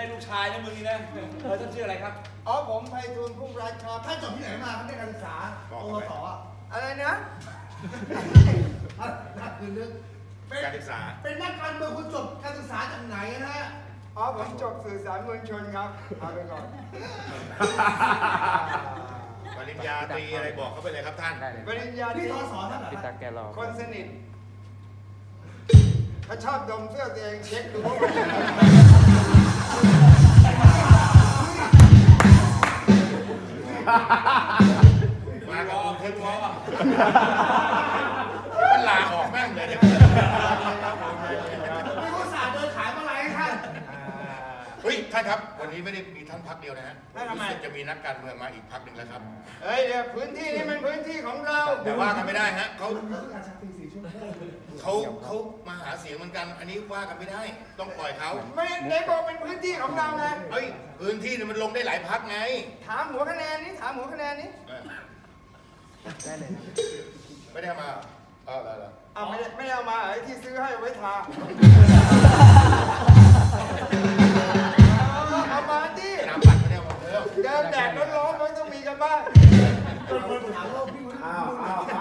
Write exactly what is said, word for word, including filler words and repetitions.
ได้ลูกชายนะมึงนี่นะเออท่านชื่ออะไรครับอ๋อผมไพฑูรย์พุ่มรัตน์ครับท่านจบที่ไหนมาครับในการศึกษาโอสอะไรนะนักคือนึกการศึกษาเป็นนักการเมืองคุณจบการศึกษาจากไหนนะฮะอ๋อผมจบสื่อสารมวลชนครับเอาไปก่อนปริญญาตรีอะไรบอกเขาไปเลยครับท่านปริญญาตรีที่สอนท่านเหรอคนสนิทเขาชอบดมเสื้อตัวเองเช็คดูว่ามาก็ออกเทปวอมันลาออกแม่งเลยเนี่ยไม่รู้ศาสตร์เดินขายมาอะไรท่านเฮ้ยท่านครับวันนี้ไม่ได้มีท่านพักเดียวนะฮะรู้สึกจะมีนักการเมืองมาอีกพักหนึ่งแล้วครับเฮ้ยเดี๋ยวพื้นที่นี้มันพื้นที่ของเราแต่ว่ากันไม่ได้ฮะเขาเขาเขามาหาเสียงเหมือนกันอันนี้ว่ากันไม่ได้ต้องปล่อยเขาไม่ได้บอกเป็นพื้นที่ของเราไงเฮ้ยพื้นที่มันลงได้หลายพักไงถามหัวคะแนนนี้ถามหัวคะแนนนี้ได้เลยไม่ได้มาเอออะไรอ้าวไม่ได้ไม่เอามาไอ้ที่ซื้อให้ไว้ทาเอามาดิน้ำปั่นไม่ได้มาเพิ่มเดินแดดร้อนๆมันต้องมีกันบ้างคนถามว่าพี่วุฒิอ้าวอ้าวอ้าว